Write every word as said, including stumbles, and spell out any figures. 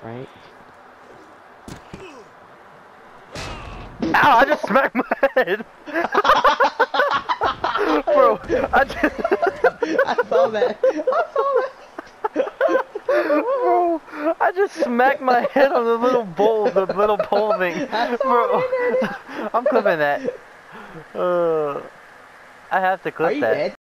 right? Ow, I just smacked my head! Bro, I just... I saw that. I saw that. Bro, I just smacked my head on the little bowl, the little pole thing. I saw Bro, it. I'm clipping that. Uh, I have to clip Are you that. dead?